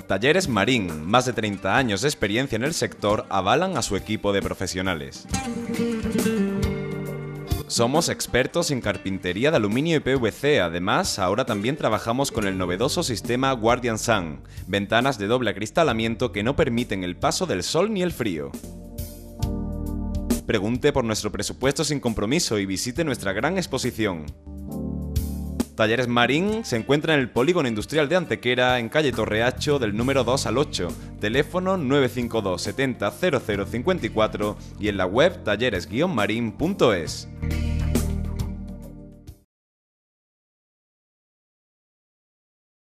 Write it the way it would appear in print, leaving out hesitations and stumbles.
Talleres Marín, más de 30 años de experiencia en el sector, avalan a su equipo de profesionales. Somos expertos en carpintería de aluminio y PVC, además ahora también trabajamos con el novedoso sistema Guardian Sun, ventanas de doble acristalamiento que no permiten el paso del sol ni el frío. Pregunte por nuestro presupuesto sin compromiso y visite nuestra gran exposición. Talleres Marín se encuentra en el Polígono Industrial de Antequera, en calle Torreacho, del número 2 al 8, teléfono 952 70 0054 y en la web talleres-marin.es.